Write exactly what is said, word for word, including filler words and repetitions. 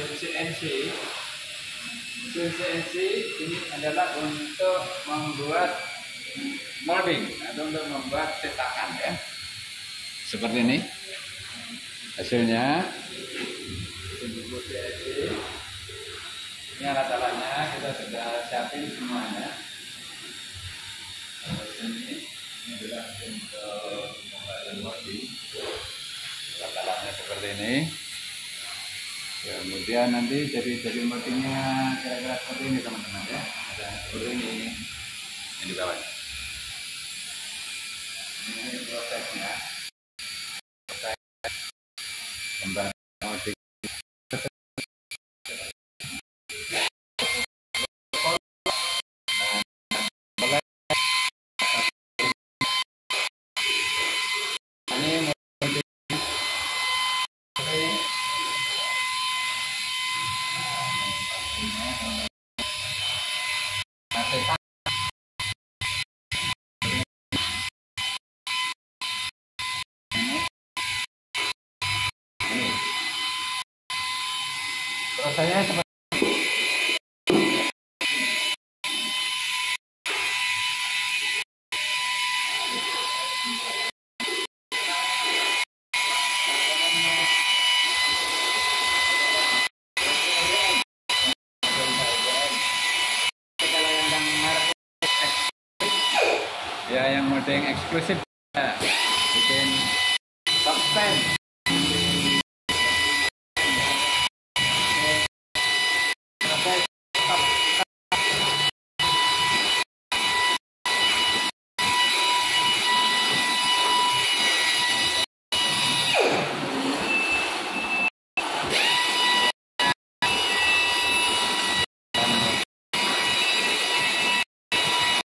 mesin C N C. Mesin C N C ini adalah untuk membuat molding atau untuk membuat cetakan ya. Seperti ini hasilnya. Mesin C N C. Ini alat-alatnya kita sudah siapin semuanya. Ini ini adalah untuk membuat molding. Alat-alatnya seperti ini. Kemudian nanti jadi-jadi moldingnya kira-kira seperti ini teman-teman ya. Ada seperti ini. Ini di bawah. Ini prosesnya. Proses pembuatan molding. Prosesnya seperti ya, yang molding eksklusif